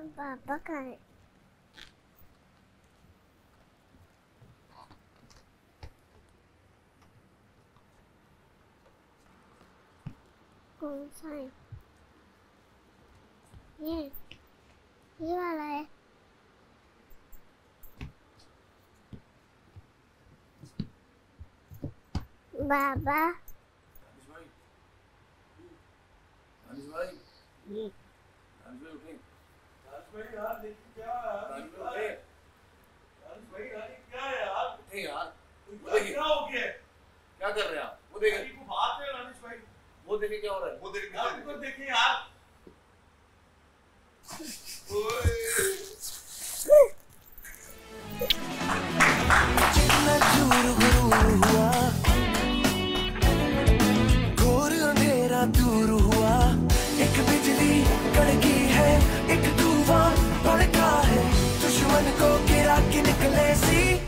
पापा कहाँ है? कौन सा है? ये वाला है। बाबा यार देखिए क्या यार क्या हो गया? क्या कर रहे हैं आप? वो देखे बात है राजेश भाई। वो देखे क्या हो रहा है? वो देखिए यार। जितना दूर हुआ घोर अंधेरा दूर हुआ, एक बिजली कड़की है, एक तूफान भड़का है, दुश्मन को गिरा के निकले सी